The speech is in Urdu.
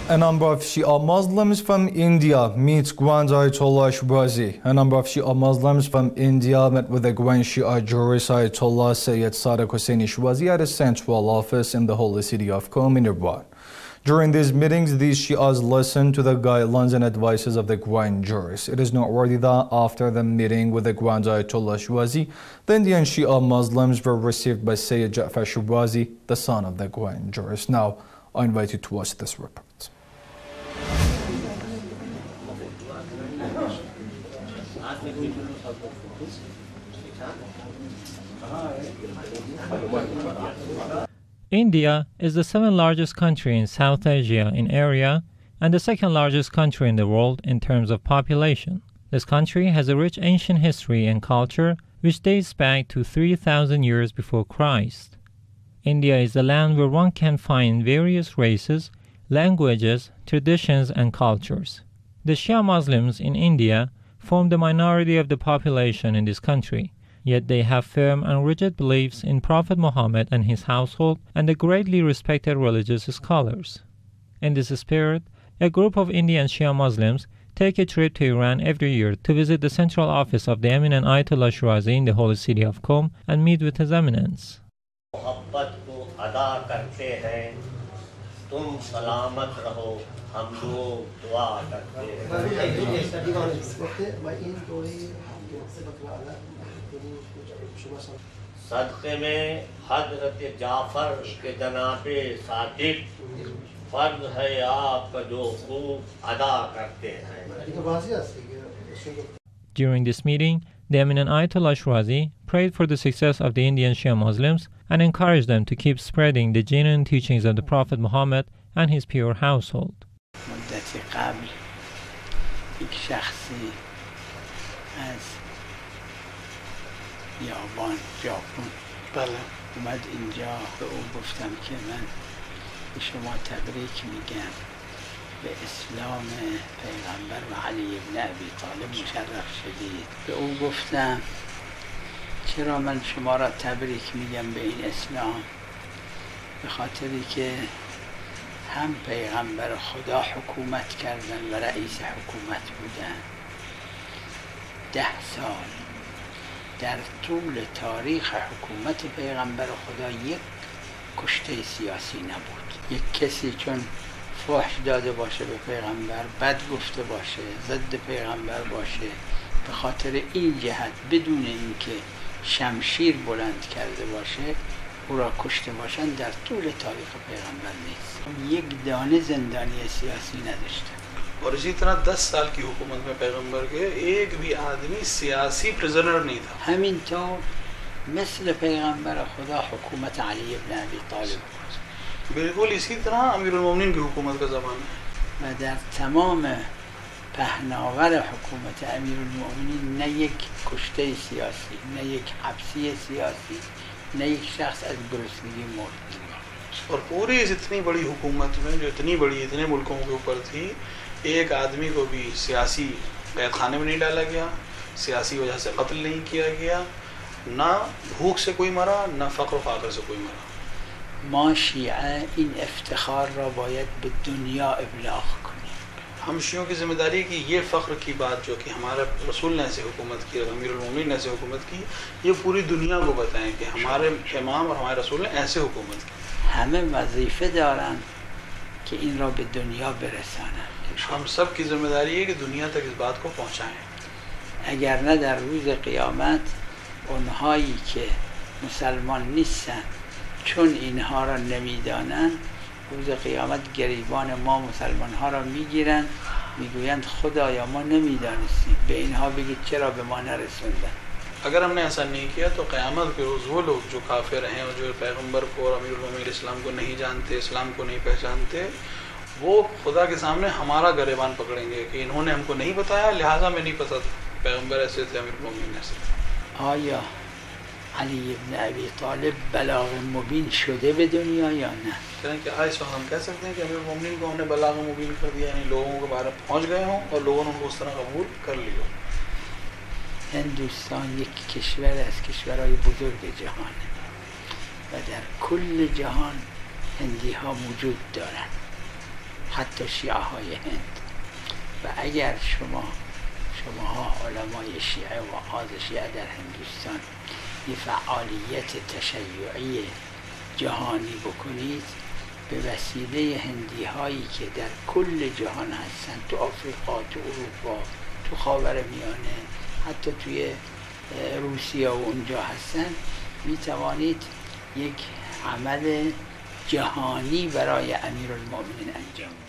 A number of Shia Muslims from India meet Grand Ayatollah Shirazi. A number of Shia Muslims from India met with the Grand Shia Jurist Ayatollah Sayyid Sadiq Shirazi at a central office in the holy city of Qom in Iran. During these meetings, these Shias listened to the guidelines and advices of the Grand Jurist. It is noteworthy that after the meeting with the Grand Ayatollah Shirazi, the Indian Shia Muslims were received by Sayyid Jafar Shirazi, the son of the Grand Jurist. Now, I invite you to watch this report. India is the seventh largest country in South Asia in area and the second largest country in the world in terms of population. This country has a rich ancient history and culture which dates back to 3,000 years before Christ. India is the land where one can find various races, languages, traditions, and cultures. The Shia Muslims in India form the minority of the population in this country, yet they have firm and rigid beliefs in Prophet Muhammad and his household and the greatly respected religious scholars. In this spirit, a group of Indian Shia Muslims take a trip to Iran every year to visit the central office of the eminent Ayatollah Shirazi in the holy city of Qom and meet with his eminence. صدقے میں حضرت جعفر کے جناب صادق فرض ہے آپ کا جو خوب ادا کرتے ہیں. During this meeting, the eminent Ayatollah Shirazi prayed for the success of the Indian Shia Muslims and encouraged them to keep spreading the genuine teachings of the Prophet Muhammad and his pure household. مدتی قبل یک شخصی از یابان ژاپن اومد اینجا به او گفتم که من به شما تبریک میگم به اسلام پیغمبر و علی ابن ابی طالب مشرف شدید. به او گفتم چرا من شما را تبریک میگم به این اسلام؟ به خاطری که هم پیغمبر خدا حکومت کردن و رئیس حکومت بودن 10 سال. در طول تاریخ حکومت پیغمبر خدا یک کشته سیاسی نبود. یک کسی چون فحش داده باشه به پیغمبر، بد گفته باشه، ضد پیغمبر باشه، به خاطر این جهت بدون اینکه شمشیر بلند کرده باشه او را کشته باشن در طول تاریخ پیغمبر نیست. یک دانه زندانی سیاسی نداشته. اور اسی طرح 10 سال کی حکومت میں پیغمبر کے ایک بھی آدمی سیاسی پریزنر نہیں تھا. همین طور مثل پیغمبر خدا حکومت علی ابن ابی طالب بود. بالکل اسی طرح امیر المومنین کی حکومت کا زمانہ ہے. و در تمام پهناور حکومت امیر المومنین نه یک کشته سیاسی، نه یک حبسی سیاسی، نه یک شخص از گرسنگی مرد. اور پوری اس اتنی بڑی حکومت میں جو اتنی بڑی اتنے ملکوں کے اوپر تھی، ایک آدمی کو بھی سیاسی قید خانے میں نہیں ڈالا گیا، سیاسی وجہ سے قتل نہیں کیا گیا، نہ بھوک سے کوئی مرا، نہ فقر و فاقر سے کوئی مرا. ما شیعه این افتخار را باید به دنیا ابلاغ کنیم. ہم شیعوں کی ذمہ داری کہ یہ فخر کی بات جو کہ ہمارے رسول نے ایسے حکومت کی، امیر المومنین نے ایسے حکومت کی، یہ پوری دنیا کو بتائیں کہ ہمارے امام اور ہمارے رسول نے ایسے حکومت کی. همه وظیفه دارن که این را به دنیا برسانن. ہم سب کی ذمہ داری ہے کہ دنیا تک اس بات کو پہنچائیں. اگر نه در روز قیامت اونهایی که مسلمان نیستن چون اینها را نمیدانن، روز قیامت گریبان ما مسلمان ها را میگیرن، میگویند خدایا ما نمیدانستیم، به اینها بگید چرا به ما نرسوندن. اگر ہم نے ایسا نہیں کیا تو قیامت کے روز وہ لوگ جو کافر ہیں اور جو پیغمبر کو اور امیر المومنین اسلام کو نہیں جانتے، اسلام کو نہیں پہچانتے، وہ خدا کے سامنے ہمارا گریبان پکڑیں گے کہ انہوں نے ہم کو نہیں بتایا، لہٰذا میں نہیں پتا تھا پیغمبر ایسے تھے، امیر المومنین ایسے تھے. آیا علی ابن ابی طالب بلاغ مبین شده به دنیا یا نه؟ یعنی کہ آج ہم کہہ سکتے ہیں کہ امیر المومنین کو ہم نے بلاغ مبین کر دیا، یعنی لوگوں کے بارے پہنچ گئے ہوں اور لوگوں نے ان کو اس طرح قبول کر لیا. هندوستان یک کشور از کشورهای بزرگ جهانه و در کل جهان هندی ها وجود دارند. حتی شیعه های هند. و اگر شماها علمای شیعه و آز شیعه در هندوستان یه فعالیت تشیعی جهانی بکنید به وسیله هندی هایی که در کل جهان هستن، تو آفریقا، تو اروپا، تو خاورمیانه، حتی توی روسیه و اونجا هستن، می توانید یک عمل جهانی برای امیرالمؤمنین انجام